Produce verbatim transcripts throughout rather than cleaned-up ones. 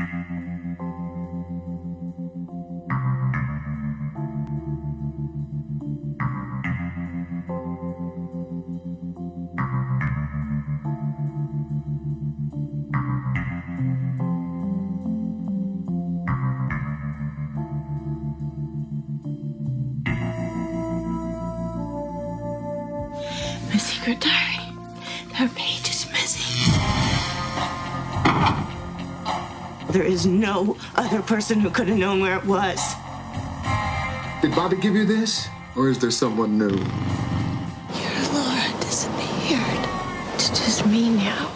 My secret diary. That page is missing. There is no other person who could have known where it was. Did Bobby give you this? Or is there someone new? Your Laura disappeared. It's just me now.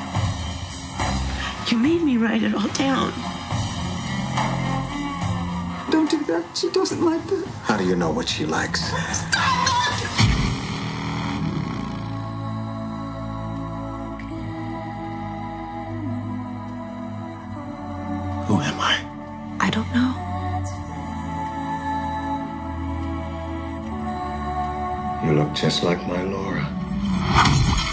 You made me write it all down. Don't do that. She doesn't like that. How do you know what she likes? Stop! Who am I? I don't know. You look just like my Laura.